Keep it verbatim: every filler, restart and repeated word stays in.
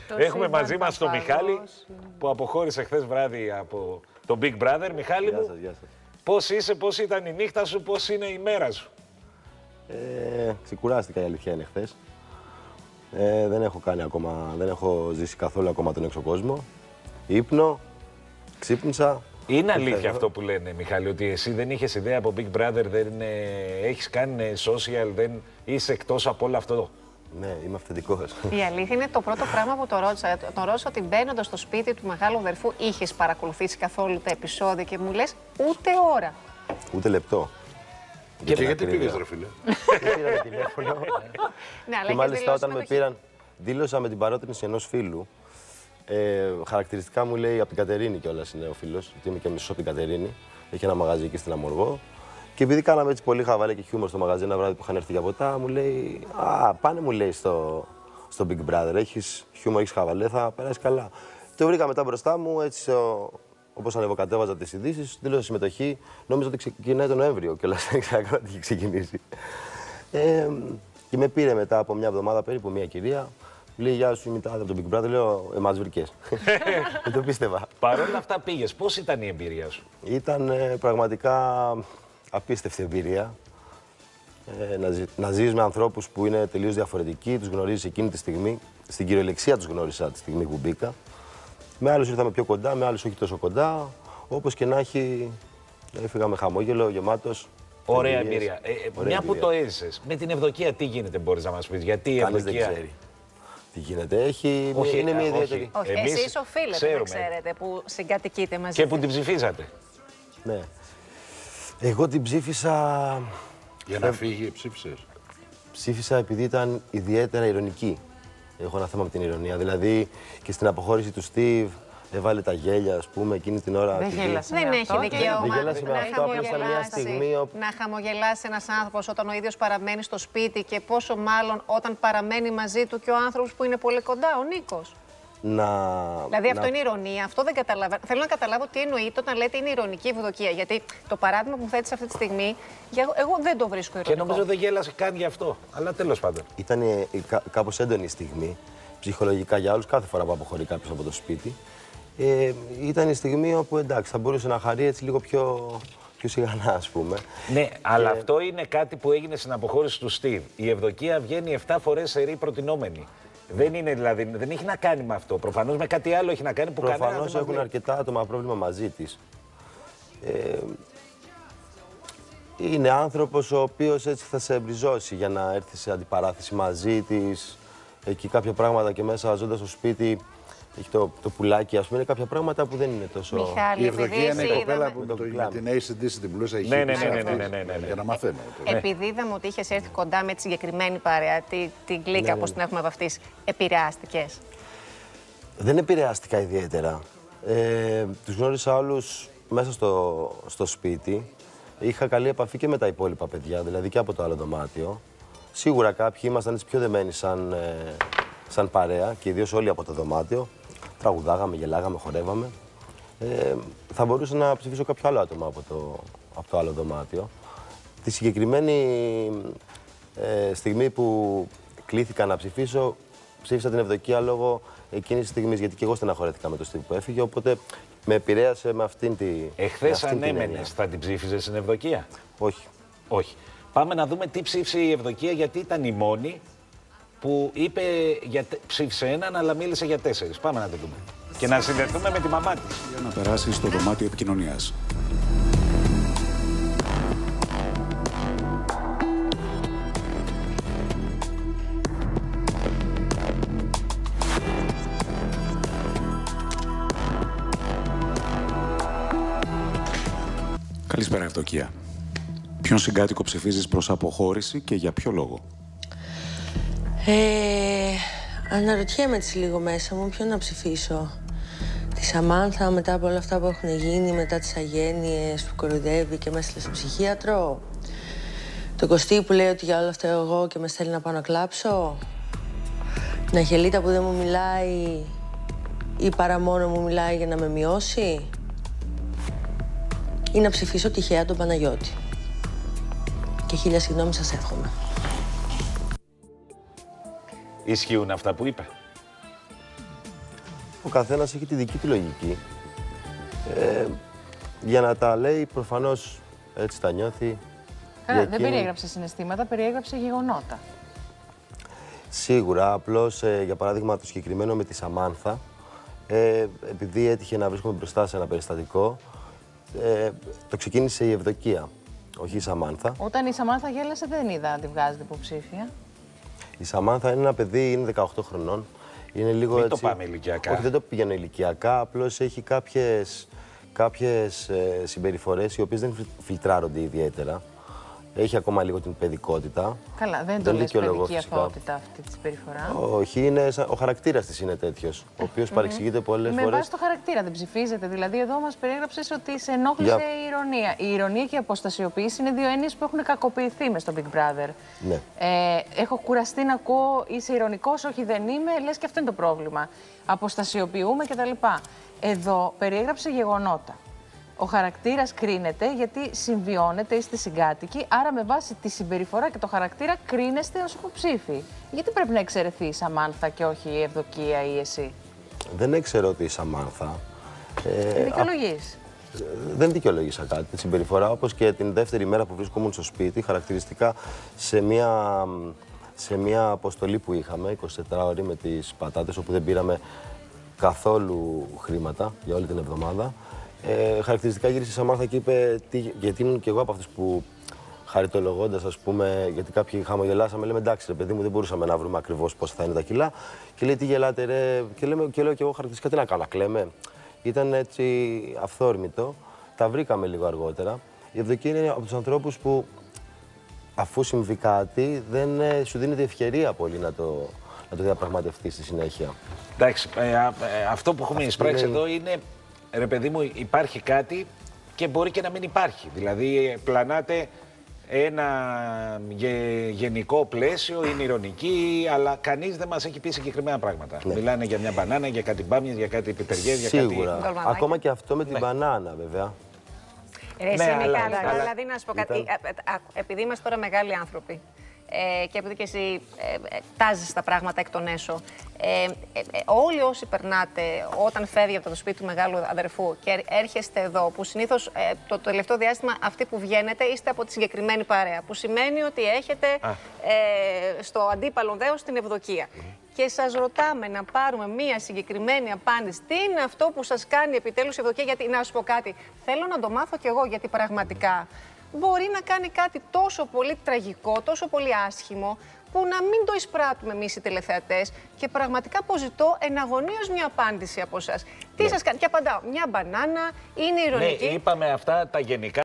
Έχουμε μαζί μας τον Μιχάλη, που αποχώρησε χθες βράδυ από το Big Brother. Μιχάλη μου, πώς είσαι, πώς ήταν η νύχτα σου, πώς είναι η μέρα σου? Ε, ξεκουράστηκα, η αλήθεια είναι, χθες. Ε, δεν έχω κάνει ακόμα, δεν έχω ζήσει καθόλου ακόμα τον έξω κόσμο. Ύπνο, ξύπνησα. Είναι αλήθεια αυτό που λένε, Μιχάλη, ότι εσύ δεν είχες ιδέα από Big Brother, δεν ε, έχεις κάνει social, δεν είσαι εκτός από όλο αυτό? Ναι, είμαι αυθεντικός. Η αλήθεια είναι το πρώτο πράγμα που το ρώτησα. Τον ρώτησα ότι μπαίνοντας στο σπίτι του μεγάλου αδερφού, είχες παρακολουθήσει καθόλου τα επεισόδια και μου λες ούτε ώρα. Ούτε λεπτό. Και, και γιατί πήγες, ρε φίλε? Πήρα τηλέφωνο. Ναι, αλλά και μάλιστα όταν με πήραν, δήλωσα με την παρότρινση ενός φίλου. Ε, χαρακτηριστικά μου λέει από την Κατερίνη κιόλας είναι ο φίλος, γιατί είμαι και μισό από την Κατερίνη. Έχει ένα μαγαζί εκεί στην Αμοργό. Και επειδή κάναμε έτσι πολύ χαβαλέ και χιούμορ στο μαγαζί ένα βράδυ που είχαν έρθει για ποτά, μου λέει: Α, πάνε, μου λέει, στο, στο Big Brother. Έχεις χιούμορ, έχεις χαβαλέ, θα περάσει καλά. Το βρήκα μετά μπροστά μου, έτσι όπως ανεβοκατέβαζα τις ειδήσεις, δήλωσα συμμετοχή. Νόμιζα ότι ξεκινάει τον Νοέμβριο και όλα δεν ξέρω τι είχε ξεκινήσει. Ε, και με πήρε μετά από μια εβδομάδα περίπου μια κυρία. Μου λέει: Γεια σου, μετά από τον Big Brother, λέω: Εμάς βρήκες. Δεν το πίστευα. Παρ' όλα αυτά πήγες, πώς ήταν η εμπειρία σου? Ήταν ε, πραγματικά απίστευτη εμπειρία. Ε, να, ζει, να ζεις με ανθρώπους που είναι τελείως διαφορετικοί, τους γνωρίζεις εκείνη τη στιγμή. Στην κυριολεξία τους γνώρισα τη στιγμή που μπήκα. Με άλλους ήρθαμε πιο κοντά, με άλλους όχι τόσο κοντά. Όπως και να έχει, έφυγα με χαμόγελο, γεμάτος. Ωραία εμπειρία. Ε, Ωραία μια εμπειρία. που το έζησες, με την Ευδοκία τι γίνεται, μπορείς να μας πεις? Γιατί η Κανείς Ευδοκία... δεν ξέρει τι γίνεται. Έχει, Όχι, είναι μια όχι. ιδιαίτερη. Όχι, Εμείς εσείς οφείλετε ξέρουμε. να ξέρετε που συγκατοικείτε μαζί. Και που την ψηφίζατε. Ναι. Εγώ την ψήφισα. Για να φύγει, ψήφισες? Ψήφισα επειδή ήταν ιδιαίτερα ειρωνική. Έχω ένα θέμα με την ηρωνία. Δηλαδή και στην αποχώρηση του Στίβ έβαλε τα γέλια, ας πούμε, εκείνη την ώρα. Δεν γέλασε με Δεν αυτό. έχει δικαίωμα Δεν γέλασε με να αυτό, απλώς ήταν μια στιγμή όπου... να χαμογελάσει ένας άνθρωπος όταν ο ίδιος παραμένει στο σπίτι και πόσο μάλλον όταν παραμένει μαζί του και ο άνθρωπος που είναι πολύ κοντά, ο Νίκος. Να... Δηλαδή αυτό να... είναι ηρωνία, αυτό δεν καταλαβαίνω. Θέλω να καταλάβω τι εννοείται όταν λέτε είναι ηρωνική Ευδοκία. Γιατί το παράδειγμα που μου θέτεις αυτή τη στιγμή, για- εγώ δεν το βρίσκω ηρωνικό. Και νομίζω δεν γέλασε καν γι' αυτό. Αλλά τέλος πάντων. Ήταν ε, κα, κάπως έντονη η στιγμή, ψυχολογικά για όλους, κάθε φορά που αποχωρεί κάποιος από το σπίτι. Ε, ήταν η στιγμή όπου εντάξει, θα μπορούσε να χαρεί έτσι λίγο πιο, πιο σιγανά, ας πούμε. Ναι, αλλά Και- αυτό είναι κάτι που έγινε στην αποχώρηση του Στίβ. Η Ευδοκία βγαίνει επτά φορές σερί προτινόμενη. Δεν είναι δηλαδή, δεν έχει να κάνει με αυτό. Προφανώς με κάτι άλλο έχει να κάνει που κανένας δεν Προφανώς μας έχουν λέει. αρκετά άτομα πρόβλημα μαζί της. Ε, είναι άνθρωπος ο οποίος έτσι θα σε εμπριζώσει για να έρθει σε αντιπαράθεση μαζί της. Εκεί κάποια πράγματα και μέσα ζώντας στο σπίτι, έχει το, το πουλάκι, ας πούμε, είναι κάποια πράγματα που δεν είναι τόσο... Μιχάλη, Η επειδή Ευδοκία είναι η εσύ κοπέλα είδαμε... που το το, με κλάμα. την έι σι ντι σι την μπλούζα έχει Ναι, ναι, πίσω ναι, ναι, αυτής, ναι, ναι, ναι, ναι. για να μαθαίνω. Επειδή είδαμε ότι είχες έρθει κοντά με τη συγκεκριμένη παρέα, τη- την κλίκα, ναι, όπως την έχουμε βαφτίσει, επηρεάστηκες? Δεν επηρεάστηκα ιδιαίτερα. Ε, τους γνώρισα όλους μέσα στο, στο σπίτι. Είχα καλή επαφή και με τα υπόλοιπα παιδιά, δηλαδή και από το άλλο δωμάτιο. Σίγουρα κάποιοι ήμασταν έτσι πιο δεμένοι σαν, ε, σαν παρέα και ιδίως όλοι από το δωμάτιο. Τραγουδάγαμε, γελάγαμε, χορεύαμε. Ε, θα μπορούσα να ψηφίσω κάποιο άλλο άτομο από το, από το άλλο δωμάτιο. Τη συγκεκριμένη ε, στιγμή που κλήθηκα να ψηφίσω, ψήφισα την Ευδοκία λόγω εκείνης της στιγμής, γιατί και εγώ στεναχωρέθηκα με το Στίβ που έφυγε, οπότε με επηρέασε με αυτήν τη. με Εχθές αυτήν αν την έννοια. έμενες, θα την ψήφιζες στην Ευδοκία? Όχι. Όχι. Πάμε να δούμε τι ψήφισε η Ευδοκία, γιατί ήταν η μόνη που είπε για, τε- ψήφισε έναν, αλλά μίλησε για τέσσερις. Πάμε να το δούμε. Και να συνδεθούμε με τη μαμά της. Για να περάσει στο δωμάτιο επικοινωνίας. Καλησπέρα, Ευδοκία. Ποιον συγκάτοικο ψηφίζεις προς αποχώρηση και για ποιο λόγο? Ε, αναρωτιέμαι έτσι λίγο μέσα μου ποιον να ψηφίσω. Τη Σαμάνθα μετά από όλα αυτά που έχουν γίνει, μετά τις αγένειες που κοροϊδεύει και με έστειλε στο ψυχίατρο. Το Κωστή που λέει ότι για όλα αυτά εγώ και με στέλνει να πάω να κλάψω. Την Αγελίτα που δεν μου μιλάει ή παρά μόνο μου μιλάει για να με μειώσει. Ή να ψηφίσω τυχαία τον Παναγιώτη. Και χίλια συγγνώμη σας εύχομαι. Ισχύουν αυτά που είπε? ο καθένας έχει τη δική του λογική. Ε, για να τα λέει, προφανώς έτσι τα νιώθει. Καλά, δεν εκείνη... περιέγραψε συναισθήματα, περιέγραψε γεγονότα. Σίγουρα, απλώς ε, για παράδειγμα το συγκεκριμένο με τη Σαμάνθα, ε, επειδή έτυχε να βρίσκομαι μπροστά σε ένα περιστατικό, ε, το ξεκίνησε η Ευδοκία, όχι η Σαμάνθα. Όταν η Σαμάνθα γέλασε δεν είδα να τη βγάζετε υποψήφια. Η Σαμάνθα είναι ένα παιδί, είναι δεκαοκτώ χρονών. Είναι λίγο Μην έτσι... το πάμε ηλικιακά. Όχι, δεν το πηγαίνω ηλικιακά, απλώς έχει κάποιες, κάποιες ε, συμπεριφορές οι οποίες δεν φιλτράρονται ιδιαίτερα. Έχει ακόμα λίγο την παιδικότητα. Καλά, δεν, δεν το λες παιδική αθωότητα αυτή τη συμπεριφορά. Όχι, είναι, ο χαρακτήρας της είναι τέτοιος, ο οποίος mm-hmm. παρεξηγείται πολλές Με φορές. βάση το χαρακτήρα δεν ψηφίζεται. Δηλαδή, εδώ μας περιέγραψες ότι σε ενόχλησε Για... η ηρωνία. Η ηρωνία και η αποστασιοποίηση είναι δύο έννοιες που έχουν κακοποιηθεί μες στο Big Brother. Ναι. Ε, έχω κουραστεί να ακούω είσαι ηρωνικός, όχι δεν είμαι, λες και αυτό είναι το πρόβλημα. Αποστασιοποιούμε κτλ. Εδώ περιέγραψε γεγονότα. Ο χαρακτήρας κρίνεται γιατί συμβιώνεται, είστε συγκάτοικοι, άρα με βάση τη συμπεριφορά και το χαρακτήρα κρίνεστε ως υποψήφοι. Γιατί πρέπει να εξαιρεθεί η Σαμάνθα και όχι η Ευδοκία ή εσύ? Δεν έξερα ότι η Σαμάνθα. Ε, δικαιολογείς. Α, δεν δικαιολογήσα κάτι. Τη συμπεριφορά, όπως και την δεύτερη μέρα που βρίσκομουν στο σπίτι, χαρακτηριστικά σε μια, σε μια αποστολή που είχαμε, εικοσιτετράωρη με τις πατάτες, όπου δεν πήραμε καθόλου χρήματα για όλη την εβδομάδα. Ε, χαρακτηριστικά γύρισε η Σαμάνθα και είπε, τι, γιατί ήμουν και εγώ από αυτούς που χαριτολογώντας, ας πούμε, γιατί κάποιοι χαμογελάσαμε, λέμε εντάξει, ρε παιδί μου, δεν μπορούσαμε να βρούμε ακριβώς πόσα θα είναι τα κιλά. Και λέει, τι γελάτε, ρε, και, λέμε, και λέω και εγώ χαρακτηριστικά, τι να κάνω, να κλαίμε. Ήταν έτσι αυθόρμητο. Τα βρήκαμε λίγο αργότερα. Η Ευδοκία είναι από τους ανθρώπους που, αφού συμβεί κάτι, δεν σου δίνεται ευκαιρία πολύ να το, να το διαπραγματευτεί στη συνέχεια. Εντάξει, ε, ε, αυτό που έχουμε εισπράξει είναι... εδώ είναι. Ρε παιδί μου, υπάρχει κάτι και μπορεί και να μην υπάρχει. Δηλαδή, πλανάτε ένα γε, γενικό πλαίσιο, είναι ηρωνική, αλλά κανείς δεν μας έχει πει συγκεκριμένα πράγματα. Ναι. Μιλάνε για μια μπανάνα, για κάτι μπάμιες, για κάτι πιπεριές, για κάτι... Σίγουρα. Ακόμα και αυτό με την ναι. μπανάνα, βέβαια. Ρε, ναι, αλλά, αλλά, αλλά, αλλά... δηλαδή, να σου πω κάτι. Ήταν... Επειδή είμαστε τώρα μεγάλοι άνθρωποι, Ε, και επειδή και εσύ ε, ε, τάζεις τα πράγματα εκ των έσω, ε, ε, ε, όλοι όσοι περνάτε όταν φεύγει από το σπίτι του μεγάλου αδερφού και έρχεστε εδώ, που συνήθως ε, το, το τελευταίο διάστημα αυτοί που βγαίνετε είστε από τη συγκεκριμένη παρέα, που σημαίνει ότι έχετε ε, στο αντίπαλο δέος την Ευδοκία. Mm. Και σας ρωτάμε να πάρουμε μία συγκεκριμένη απάντηση. Τι είναι αυτό που σας κάνει επιτέλους η Ευδοκία? Γιατί να σου πω κάτι, θέλω να το μάθω κι εγώ, γιατί πραγματικά μπορεί να κάνει κάτι τόσο πολύ τραγικό, τόσο πολύ άσχημο, που να μην το εισπράττουμε εμείς οι τηλεθεατές, και πραγματικά αποζητώ εναγωνίως μια απάντηση από εσάς. Τι ναι. σας κάνει? Και απαντάω, μια μπανάνα, είναι ηρωνική. Ναι, είπαμε αυτά τα γενικά.